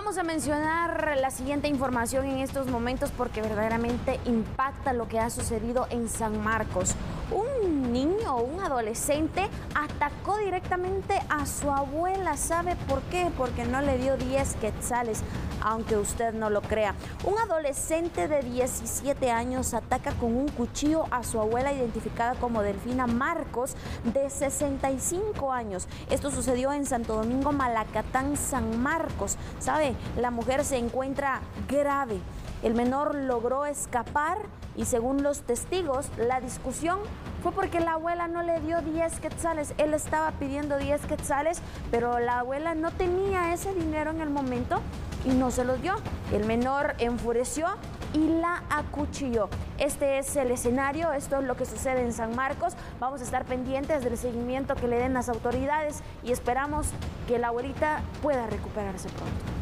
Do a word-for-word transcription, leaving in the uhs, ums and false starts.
Vamos a mencionar la siguiente información en estos momentos porque verdaderamente impacta lo que ha sucedido en San Marcos. Un niño o un adolescente atacó directamente a su abuela. ¿Sabe por qué? Porque no le dio diez quetzales, aunque usted no lo crea. Un adolescente de diecisiete años ataca con un cuchillo a su abuela, identificada como Delfina Marcos, de sesenta y cinco años. Esto sucedió en Santo Domingo, Malacatán, San Marcos. ¿Sabe? La mujer se encuentra grave. El menor logró escapar y, según los testigos, la discusión fue porque la abuela no le dio diez quetzales. Él estaba pidiendo diez quetzales, pero la abuela no tenía ese dinero en el momento y no se los dio. El menor enfureció y la acuchilló. Este es el escenario, esto es lo que sucede en San Marcos. Vamos a estar pendientes del seguimiento que le den las autoridades y esperamos que la abuelita pueda recuperarse pronto.